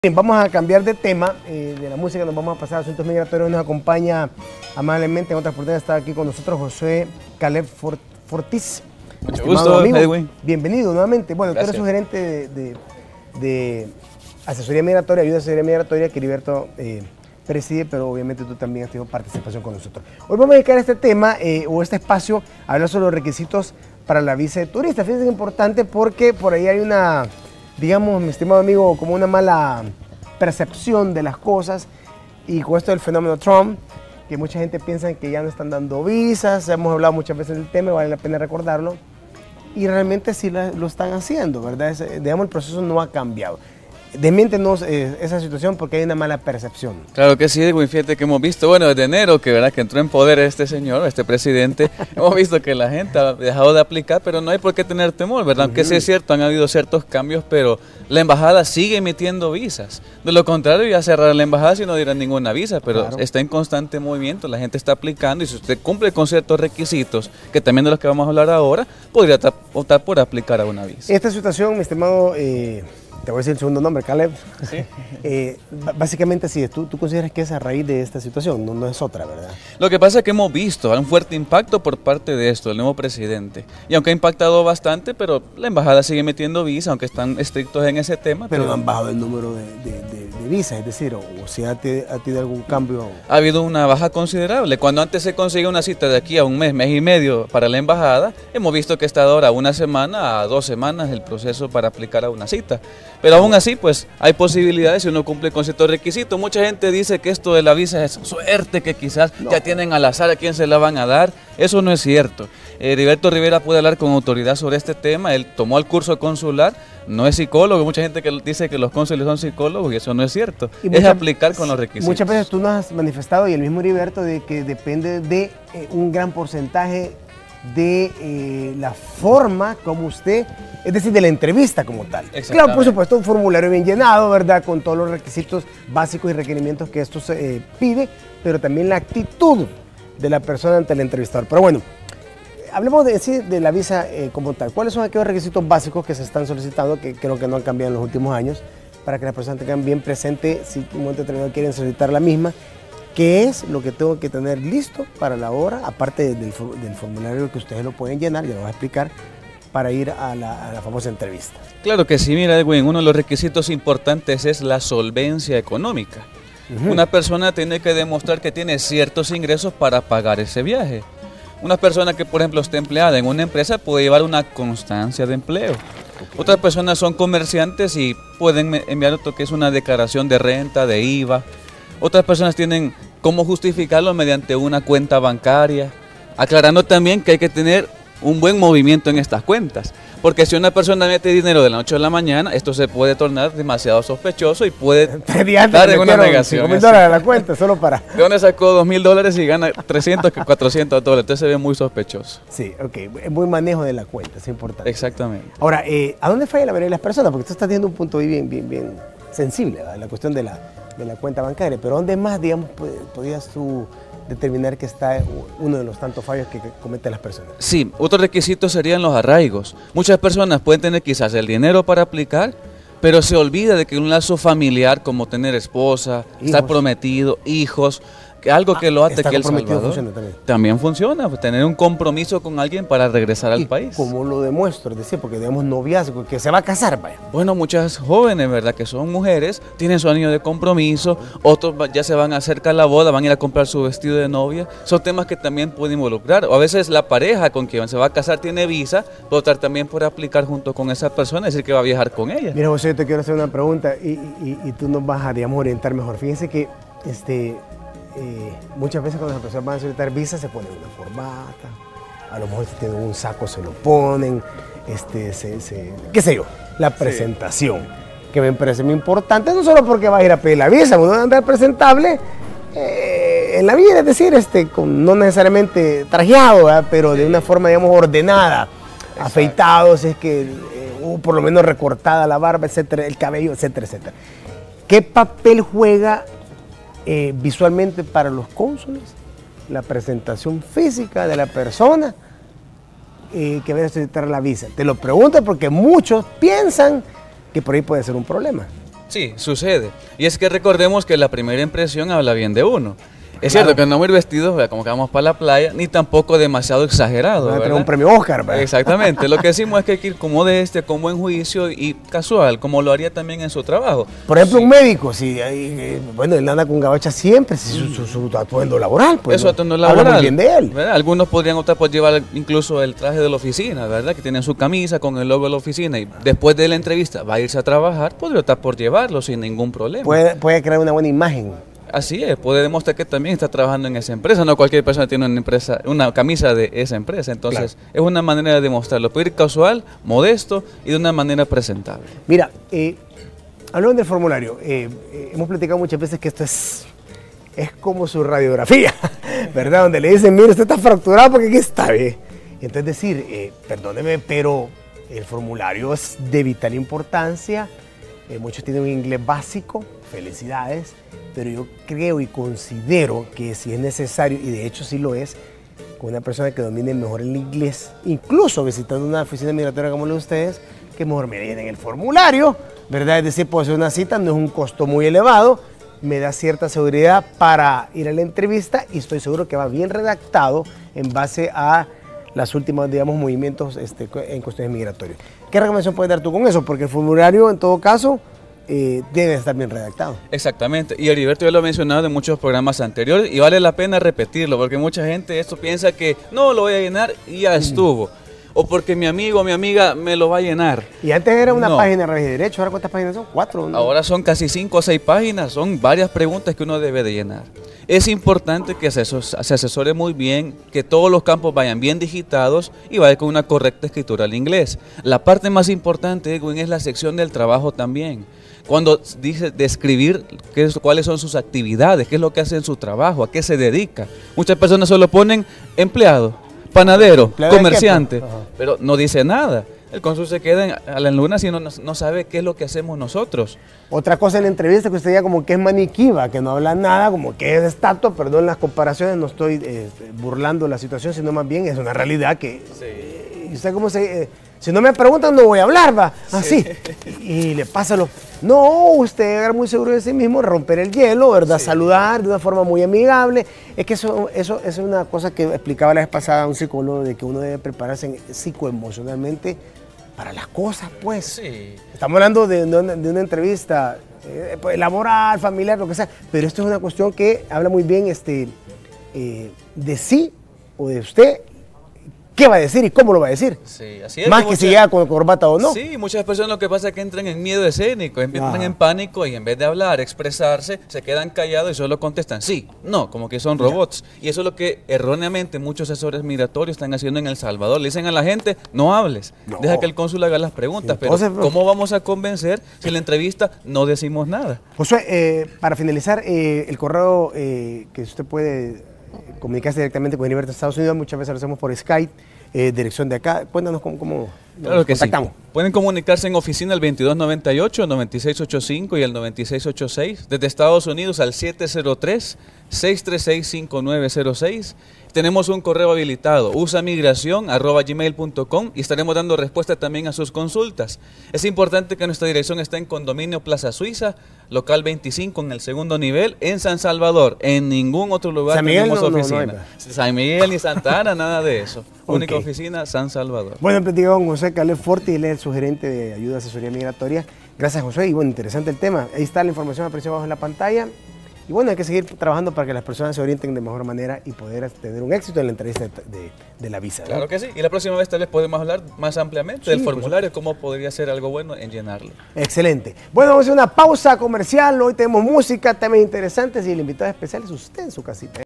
Bien, vamos a cambiar de tema, de la música nos vamos a pasar a asuntos migratorios. Nos acompaña amablemente en otra oportunidad, está aquí con nosotros José Caleb Fortis. Mucho gusto, Edwin. Bienvenido nuevamente. Bueno, Gracias. tú eres su gerente de asesoría migratoria, ayuda a asesoría migratoria que Heriberto preside, pero obviamente tú también has tenido participación con nosotros. Hoy vamos a dedicar este tema o este espacio a hablar sobre los requisitos para la visa de turista. Fíjense que es importante porque por ahí hay una, digamos, mi estimado amigo, como una mala percepción de las cosas, y con esto del fenómeno Trump, que mucha gente piensa que ya no están dando visas. Hemos hablado muchas veces del tema, vale la pena recordarlo, y realmente sí lo están haciendo, ¿verdad? Digamos, el proceso no ha cambiado. Desmiéntenos esa situación porque hay una mala percepción. Claro que sí, Edwin, fíjate que hemos visto, bueno, desde enero que entró en poder este señor, este presidente, hemos visto que la gente ha dejado de aplicar, pero no hay por qué tener temor, ¿verdad? Aunque sí es cierto, han habido ciertos cambios, pero la embajada sigue emitiendo visas. De lo contrario, ya cerrar la embajada si no dieran ninguna visa, pero claro, está en constante movimiento, la gente está aplicando, y si usted cumple con ciertos requisitos, que también de los que vamos a hablar ahora, podría optar por aplicar a una visa. Esta situación, mi estimado, te voy a decir el segundo nombre, Caleb. Sí. Básicamente sí, ¿tú consideras que es a raíz de esta situación? No es otra, ¿verdad? Lo que pasa es que hemos visto un fuerte impacto por parte de esto, del nuevo presidente. Y aunque ha impactado bastante, pero la embajada sigue metiendo visa, aunque están estrictos en ese tema. Pero no han bajado el número de visas, es decir, o si ha tenido algún cambio. Ha habido una baja considerable. Cuando antes se conseguía una cita de aquí a un mes y medio para la embajada, hemos visto que está ahora una semana a 2 semanas el proceso para aplicar a una cita. Pero aún así, pues, hay posibilidades si uno cumple con ciertos requisitos. Mucha gente dice que esto de la visa es suerte, que quizás ya tienen al azar a quién se la van a dar. Eso no es cierto. Heriberto Rivera puede hablar con autoridad sobre este tema. Él tomó el curso consular, no es psicólogo. Mucha gente que dice que los cónsules son psicólogos y eso no es cierto. Es aplicar con los requisitos. Muchas veces tú nos has manifestado, y el mismo Heriberto, de que depende de un gran porcentaje de la forma como usted, es decir, de la entrevista como tal. Claro, por supuesto, un formulario bien llenado, ¿verdad? Con todos los requisitos básicos y requerimientos que esto se pide, pero también la actitud de la persona ante el entrevistador. Pero bueno, hablemos de la visa como tal. ¿Cuáles son aquellos requisitos básicos que se están solicitando, que creo que no han cambiado en los últimos años, para que las personas tengan bien presente si en un momento determinado quieren solicitar la misma? ¿Qué es lo que tengo que tener listo para la hora, aparte del formulario que ustedes lo pueden llenar, ya lo voy a explicar, para ir a la famosa entrevista? Claro que sí, mira, Edwin, uno de los requisitos importantes es la solvencia económica. Una persona tiene que demostrar que tiene ciertos ingresos para pagar ese viaje. Una persona que, por ejemplo, esté empleada en una empresa puede llevar una constancia de empleo. Otras personas son comerciantes y pueden enviar lo que es una declaración de renta, de IVA. Otras personas tienen cómo justificarlo mediante una cuenta bancaria, aclarando también que hay que tener un buen movimiento en estas cuentas, porque si una persona mete dinero de la noche a la mañana, esto se puede tornar demasiado sospechoso y puede dar en una negación. $5,000 a la cuenta, solo para... ¿De dónde sacó $2,000 y gana 300, 400 dólares? Entonces se ve muy sospechoso. Sí, ok, buen manejo de la cuenta, es importante. Exactamente. Ahora, ¿a dónde falla la mayoría de las personas? Porque tú estás teniendo un punto bien sensible, ¿verdad? La cuestión de la cuenta bancaria, pero ¿dónde más, digamos, podías tú determinar que está uno de los tantos fallos que cometen las personas? Sí, otro requisito serían los arraigos. Muchas personas pueden tener quizás el dinero para aplicar, pero se olvida de que un lazo familiar, como tener esposa, estar prometido, hijos, algo que lo ate aquí El Salvador, también funciona, pues, tener un compromiso con alguien para regresar al país. ¿Cómo lo demuestro? Es decir, porque digamos noviazgo, que se va a casar, vaya. Bueno, muchas jóvenes, ¿verdad?, que son mujeres, tienen su anillo de compromiso, otros ya se van acerca a la boda, van a ir a comprar su vestido de novia. Son temas que también pueden involucrar. O a veces la pareja con quien se va a casar tiene visa, puede optar también por aplicar junto con esa persona, es decir, que va a viajar con ella. Mira, José, yo te quiero hacer una pregunta y tú nos vas a, digamos, orientar mejor. Fíjense que muchas veces cuando las personas van a solicitar visa se ponen una corbata, a lo mejor si tienen un saco se lo ponen, qué sé yo, la presentación, que me parece muy importante, no solo porque va a ir a pedir la visa, uno debe andar presentable en la vida, es decir, no necesariamente trajeado, ¿verdad?, pero de una forma, digamos, ordenada, afeitado, si es que, por lo menos recortada la barba, etcétera, el cabello, etcétera, etcétera. ¿Qué papel juega visualmente para los cónsules la presentación física de la persona que va a solicitar la visa? Te lo pregunto porque muchos piensan que por ahí puede ser un problema. Sí, sucede. Y es que recordemos que la primera impresión habla bien de uno. Es Claro. cierto que no vamos a ir vestidos como que vamos para la playa, ni tampoco demasiado exagerado. Van a tener ¿verdad? un premio Oscar, ¿verdad? Exactamente. Lo que decimos es que hay que ir con modestia, con buen juicio y casual, como lo haría también en su trabajo. Por ejemplo, Sí. un médico, si bueno, él anda con gabacha siempre, si su atuendo laboral, pues. Eso ¿no? atuendo Habla laboral. muy bien de él. ¿verdad? Algunos podrían optar por llevar incluso el traje de la oficina, ¿verdad? Que tienen su camisa con el logo de la oficina y después de la entrevista va a irse a trabajar, podría optar por llevarlo sin ningún problema. Puede crear una buena imagen. Así es, puede demostrar que también está trabajando en esa empresa. No cualquier persona tiene una camisa de esa empresa. Entonces, es una manera de demostrarlo. Puede ir casual, modesto y de una manera presentable. Mira, hablando del formulario, hemos platicado muchas veces que esto es como su radiografía, ¿verdad? Donde le dicen, mire, usted está fracturado porque aquí está, ¿ve? Y entonces decir, perdóneme, pero el formulario es de vital importancia. Muchos tienen un inglés básico, felicidades, pero yo creo y considero que si es necesario, y de hecho sí lo es, con una persona que domine mejor el inglés, incluso visitando una oficina migratoria como la de ustedes, que mejor me llenen el formulario, ¿verdad? Es decir, puedo hacer una cita, no es un costo muy elevado, me da cierta seguridad para ir a la entrevista y estoy seguro que va bien redactado en base a las últimas, digamos, movimientos en cuestiones migratorias. ¿Qué recomendación puedes dar tú con eso? Porque el formulario, en todo caso, debe estar bien redactado. Exactamente, y Heriberto ya lo ha mencionado en muchos programas anteriores y vale la pena repetirlo porque mucha gente esto piensa que no lo voy a llenar y ya estuvo. O porque mi amigo o mi amiga me lo va a llenar. Y antes era una No. página de revés y derecho, ¿ahora cuántas páginas son? 4, ¿no? Ahora son casi 5 o 6 páginas, son varias preguntas que uno debe de llenar. Es importante que se asesore muy bien, que todos los campos vayan bien digitados y vaya con una correcta escritura al inglés. La parte más importante, Edwin, es la sección del trabajo también. Cuando dice describir cuáles son sus actividades, qué es lo que hace en su trabajo, a qué se dedica. Muchas personas solo ponen empleado, panadero, ¿Empleado de qué, comerciante, pues? Ajá. pero no dice nada. El cónsul se queda a la luna si no sabe qué es lo que hacemos nosotros. Otra cosa en la entrevista que usted ya como que es maniquiva, que no habla nada, como que es estatua, perdón las comparaciones, no estoy burlando la situación, sino más bien es una realidad que... ¿Y usted cómo se...? Si no me preguntan, no voy a hablar, va. Así. Y le pasa lo... No, usted era muy seguro de sí mismo, romper el hielo, ¿verdad? Sí. Saludar de una forma muy amigable. Es que eso es una cosa que explicaba la vez pasada un psicólogo, de que uno debe prepararse psicoemocionalmente para las cosas, pues. Sí. Estamos hablando de una entrevista pues, laboral, familiar, lo que sea, pero esto es una cuestión que habla muy bien de sí o de usted, qué va a decir y cómo lo va a decir. Sí, así es. Más que si llega con corbata o no. Sí, muchas personas lo que pasa es que entran en miedo escénico, entran Ajá. en pánico y en vez de hablar, expresarse, se quedan callados y solo contestan sí, no, como que son robots. Y eso es lo que erróneamente muchos asesores migratorios están haciendo en El Salvador. Le dicen a la gente, no hables, No. deja que el cónsul haga las preguntas. Sí, entonces, pero ¿cómo vamos a convencer si en la entrevista no decimos nada? Josué, para finalizar, el correo que usted puede comunicarse directamente con Heriberto de Estados Unidos, muchas veces lo hacemos por Skype, dirección de acá. Cuéntanos cómo Claro nos que sí. contactamos. Pueden comunicarse en oficina al 2298, 9685 y el 9686. Desde Estados Unidos al 703-636-5906. Tenemos un correo habilitado, usamigracion@gmail.com y estaremos dando respuesta también a sus consultas. Es importante que nuestra dirección esté en Condominio Plaza Suiza, local 25 en el segundo nivel, en San Salvador. En ningún otro lugar San Miguel tenemos no hay, oficina. ¿verdad? San Miguel ni Santa Ana, nada de eso. Única Ok. oficina, San Salvador. Bueno, platicamos con José Caleb Forti, él es el sugerente de ayuda de asesoría migratoria. Gracias, José, y bueno, interesante el tema. Ahí está la información apareció abajo en la pantalla. Y bueno, hay que seguir trabajando para que las personas se orienten de mejor manera y poder tener un éxito en la entrevista de la visa, ¿no? Claro que sí. Y la próxima vez tal vez podemos hablar más ampliamente Sí, del por formulario, cómo podría ser algo bueno en llenarlo. Excelente. Bueno, vamos a hacer una pausa comercial. Hoy tenemos música, temas interesantes y el invitado especial es usted en su casita.